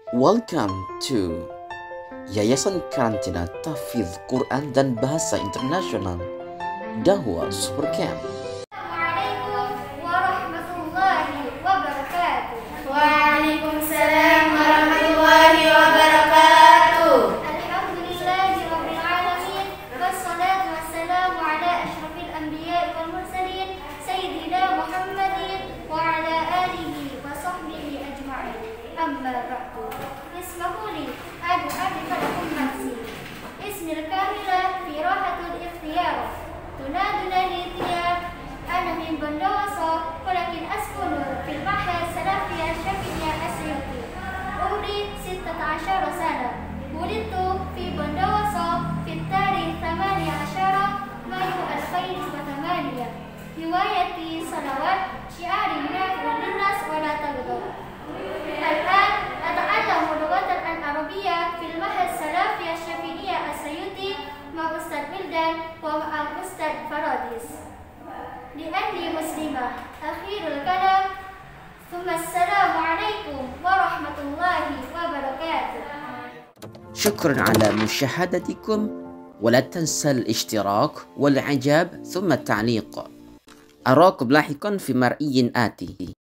Welcome to Yayasan Karantina Tahfidz Quran dan Bahasa Internasional Dahwa Super Camp. Assalamualaikum warahmatullahi wabarakatuh. Waalaikumsalam warahmatullahi wabarakatuh. Alhamdulillahirabbil alamin wassalatu wassalamu ala asyrafil anbiya'i wal mursalin sayyidina Muhammadin wa ala alihi wa sahbihi ajma'in. Amma ba'du. Ismahuli adu lakum nafsi. Ismil kamila fi rahatul ikhtiyar. Tunaduna litiyab. Ana min Bondowoso walakin askunu fil mahad salafiyah syafi'iyah asyuti. Umri 16 sana. Wulidtu fi Bondowoso fi tarikh 18 Mayu 2008. Riwayati salawat syiari nafi'un linnas wa la taghdab. Al-an ata'allamu lughatan al-arabiyyah fil mahad salafiyah syafi'iyah asyuti ma Ustaz Wildan wa ma'a Ustaz Faradis. لأني مسلمة أخير الكلام ثم السلام عليكم ورحمة الله وبركاته. شكرا على مشاهدتكم ولا تنسى الاشتراك والإعجاب ثم التعليق. أراكم لاحقا في مرئي آتي.